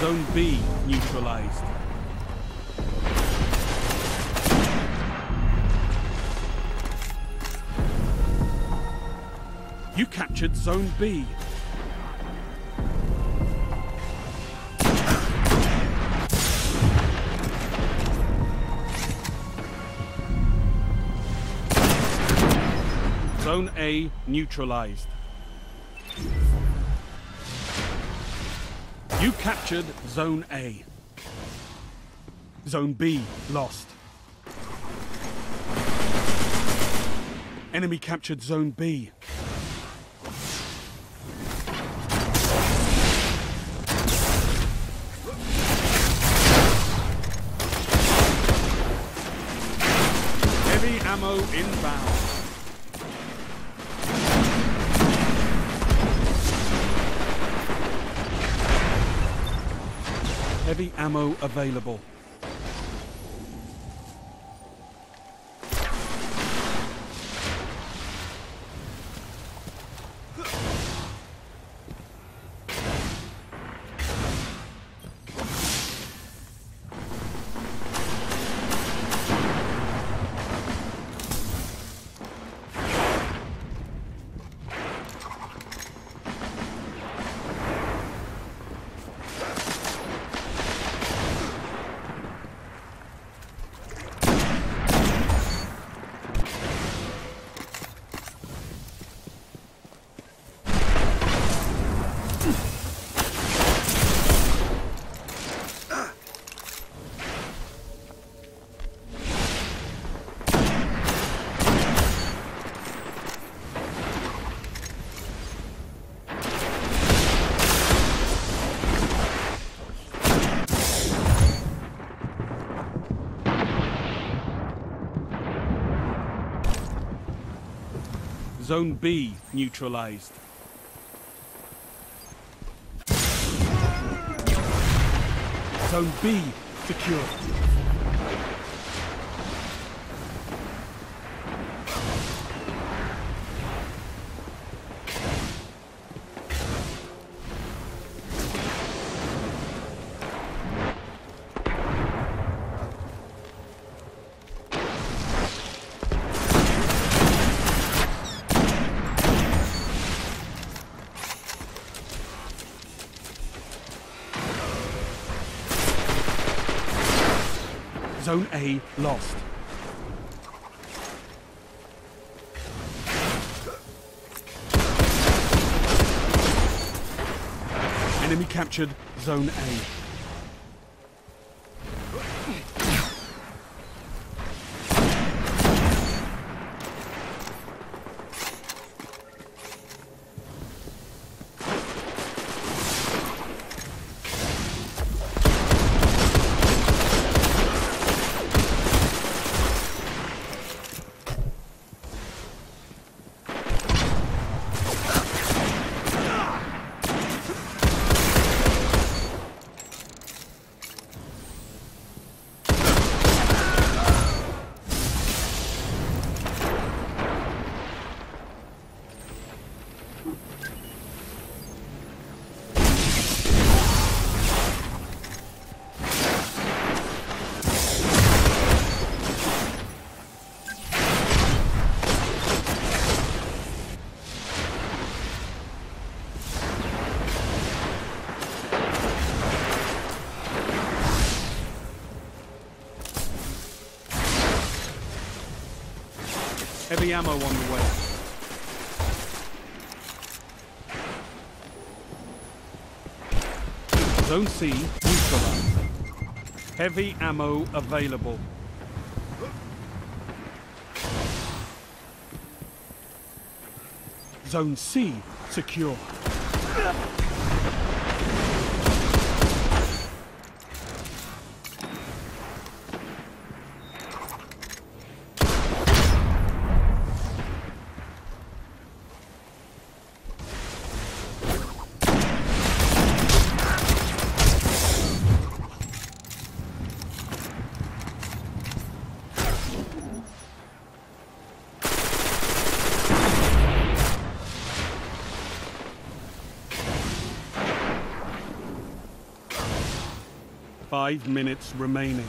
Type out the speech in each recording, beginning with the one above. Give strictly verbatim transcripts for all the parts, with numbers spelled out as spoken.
Zone B neutralized. You captured Zone B. Zone A neutralized. You captured Zone A. Zone B lost. Enemy captured Zone B. Heavy ammo inbound. Heavy ammo available. Zone B neutralized. Zone B secure. Zone A lost. Enemy captured Zone A. Heavy ammo on the way. Zone C neutralized. Heavy ammo available. Zone C secure. Five minutes remaining.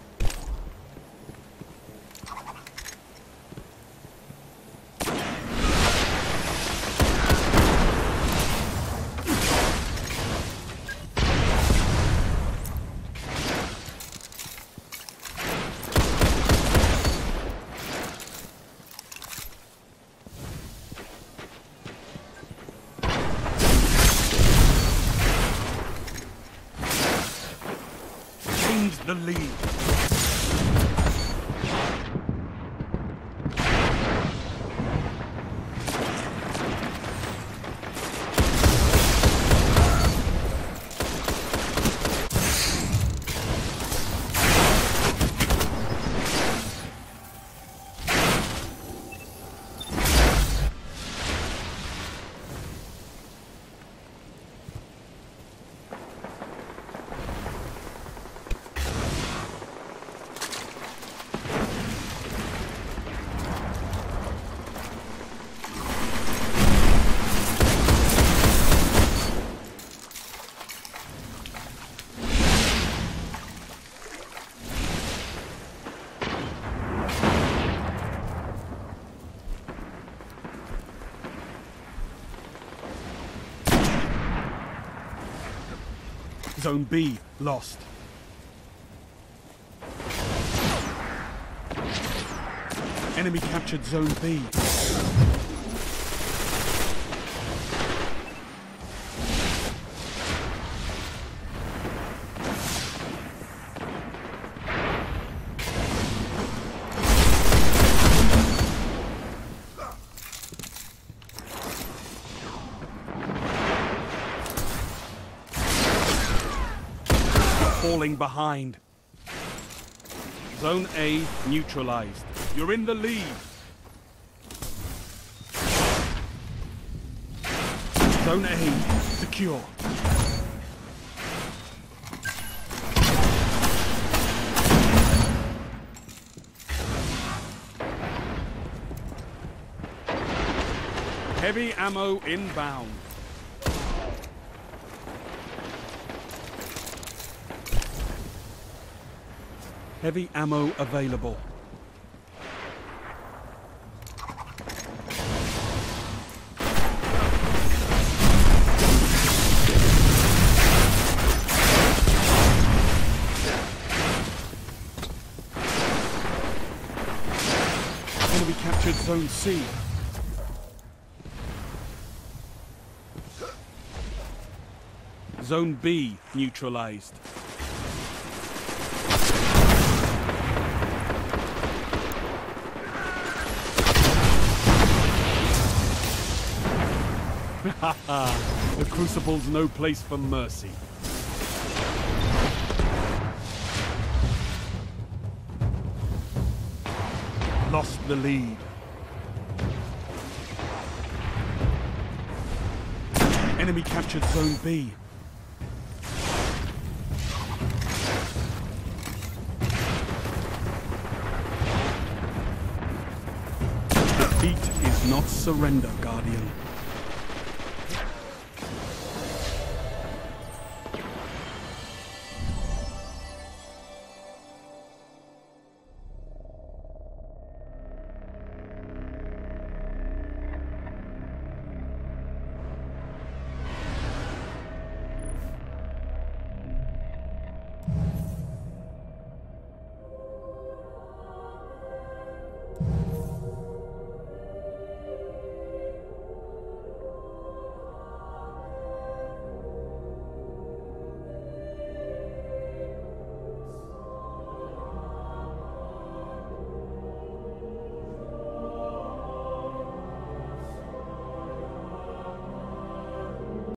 The lead. Zone B lost. Enemy captured Zone B. Falling behind. Zone A neutralized. You're in the lead. Zone A secure. Heavy ammo inbound. Heavy ammo available. Enemy captured Zone C. Zone B neutralized. The Crucible's no place for mercy. Lost the lead. Enemy captured Zone B. Defeat is not surrender, Guardian.